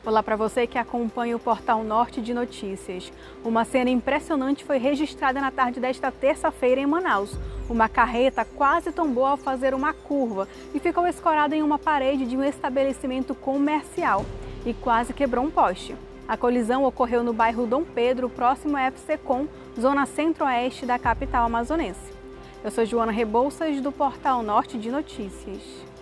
Olá para você que acompanha o Portal Norte de Notícias. Uma cena impressionante foi registrada na tarde desta terça-feira em Manaus. Uma carreta quase tombou ao fazer uma curva e ficou escorada em uma parede de um estabelecimento comercial e quase quebrou um poste. A colisão ocorreu no bairro Dom Pedro, próximo à FCCom, zona centro-oeste da capital amazonense. Eu sou Joana Rebouças, do Portal Norte de Notícias.